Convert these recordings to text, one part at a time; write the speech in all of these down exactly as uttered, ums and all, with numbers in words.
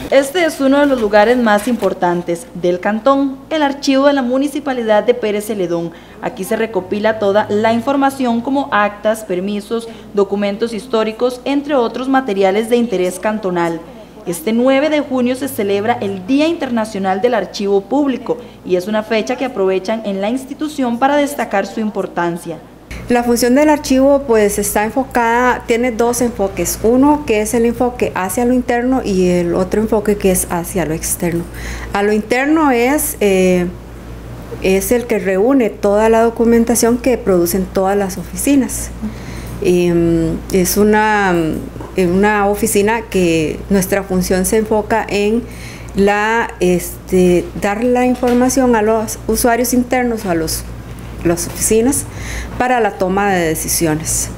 Este es uno de los lugares más importantes del cantón, el archivo de la Municipalidad de Pérez Celedón. Aquí se recopila toda la información como actas, permisos, documentos históricos, entre otros materiales de interés cantonal. Este nueve de junio se celebra el Día Internacional del Archivo Público y es una fecha que aprovechan en la institución para destacar su importancia. La función del archivo pues está enfocada, tiene dos enfoques, uno que es el enfoque hacia lo interno y el otro enfoque que es hacia lo externo. A lo interno es, eh, es el que reúne toda la documentación que producen todas las oficinas. Eh, es una, una oficina que nuestra función se enfoca en la, este, dar la información a los usuarios internos, a los las oficinas, para la toma de decisiones,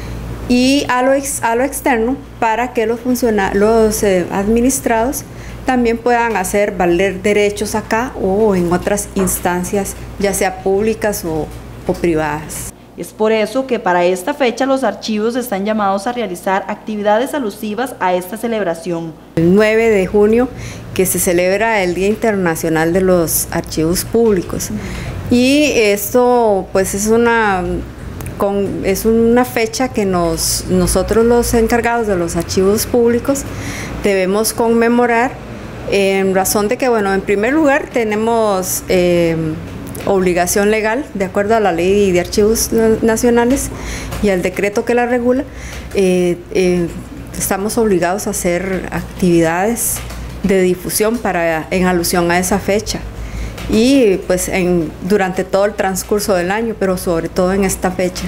y a lo, ex, a lo externo para que los, los eh, administrados también puedan hacer valer derechos acá o en otras instancias, ya sea públicas o, o privadas. Es por eso que para esta fecha los archivos están llamados a realizar actividades alusivas a esta celebración. El nueve de junio, que se celebra el Día Internacional de los Archivos Públicos. Y esto pues es una, con, es una fecha que nos, nosotros los encargados de los archivos públicos debemos conmemorar, en razón de que, bueno, en primer lugar tenemos eh, obligación legal de acuerdo a la Ley de Archivos Nacionales y al decreto que la regula. eh, eh, estamos obligados a hacer actividades de difusión para, en alusión a esa fecha. Y pues en, durante todo el transcurso del año, pero sobre todo en esta fecha,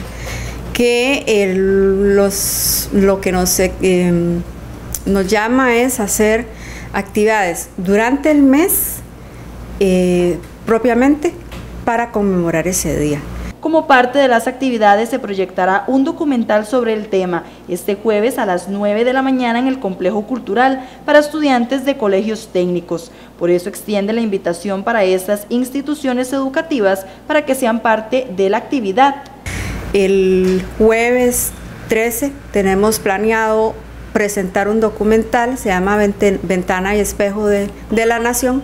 que el, los, lo que nos, eh, nos llama es hacer actividades durante el mes eh, propiamente para conmemorar ese día. Como parte de las actividades se proyectará un documental sobre el tema este jueves a las nueve de la mañana en el Complejo Cultural para estudiantes de colegios técnicos. Por eso extiende la invitación para estas instituciones educativas para que sean parte de la actividad. El jueves trece tenemos planeado presentar un documental, se llama Ventana y Espejo de, de la Nación,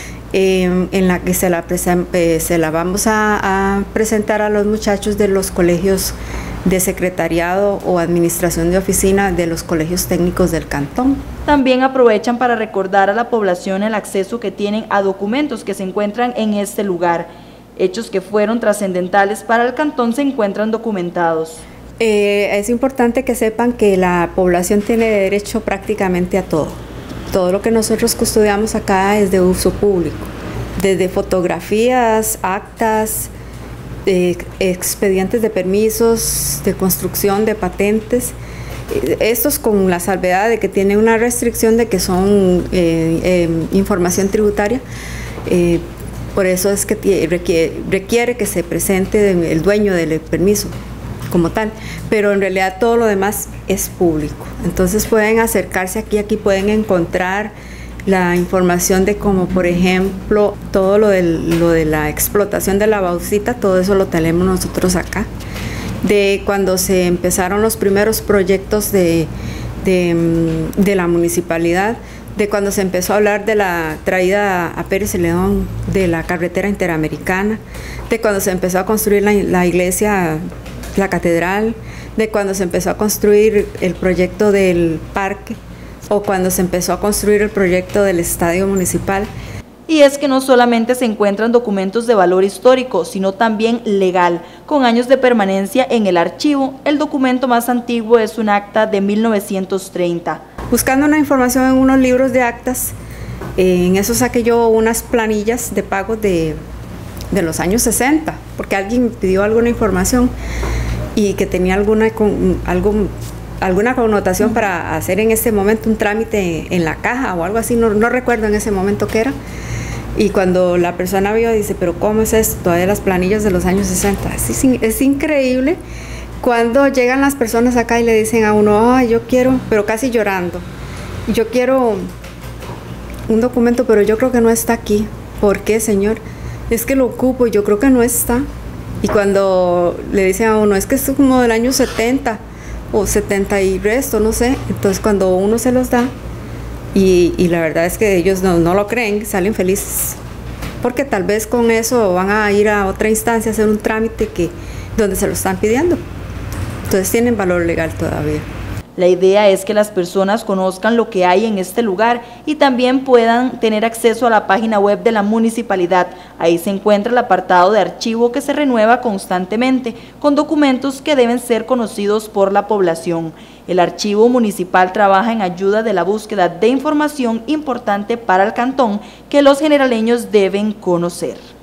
Eh, en la que se la, eh, se la vamos a, a presentar a los muchachos de los colegios de secretariado o administración de oficina de los colegios técnicos del cantón. También aprovechan para recordar a la población el acceso que tienen a documentos que se encuentran en este lugar. Hechos que fueron trascendentales para el cantón se encuentran documentados. Eh, es importante que sepan que la población tiene derecho prácticamente a todo. Todo lo que nosotros custodiamos acá es de uso público, desde fotografías, actas, eh, expedientes de permisos, de construcción, de patentes, eh, estos con la salvedad de que tiene una restricción de que son eh, eh, información tributaria, eh, por eso es que requiere, requiere que se presente el dueño del permiso como tal, pero en realidad todo lo demás es público. Entonces pueden acercarse aquí, aquí pueden encontrar la información de como por ejemplo todo lo de, lo de la explotación de la bauxita, todo eso lo tenemos nosotros acá. De cuando se empezaron los primeros proyectos de, de, de la municipalidad, de cuando se empezó a hablar de la traída a Pérez Celedón de la carretera interamericana, de cuando se empezó a construir la, la iglesia, la catedral, de cuando se empezó a construir el proyecto del parque o cuando se empezó a construir el proyecto del estadio municipal. Y es que no solamente se encuentran documentos de valor histórico, sino también legal, con años de permanencia en el archivo. El documento más antiguo es un acta de mil novecientos treinta. Buscando una información en unos libros de actas, eh, en eso saqué yo unas planillas de pagos de, de los años sesenta, porque alguien pidió alguna información y que tenía alguna, con, algo, alguna connotación para hacer en ese momento un trámite en la caja o algo así, no, no recuerdo en ese momento qué era. Y cuando la persona vio, dice, pero ¿cómo es esto? Todavía las planillas de los años sesenta. Es, es increíble cuando llegan las personas acá y le dicen a uno, ay, yo quiero, pero casi llorando, yo quiero un documento, pero yo creo que no está aquí. ¿Por qué, señor? Es que lo ocupo y yo creo que no está. Y cuando le dicen a uno, es que esto es como del año setenta o setenta y resto, no sé. Entonces cuando uno se los da, Y, y la verdad es que ellos no, no lo creen, salen felices, porque tal vez con eso van a ir a otra instancia a hacer un trámite que, donde se lo están pidiendo. Entonces tienen valor legal todavía. La idea es que las personas conozcan lo que hay en este lugar y también puedan tener acceso a la página web de la municipalidad. Ahí se encuentra el apartado de archivo que se renueva constantemente, con documentos que deben ser conocidos por la población. El archivo municipal trabaja en ayuda de la búsqueda de información importante para el cantón que los generaleños deben conocer.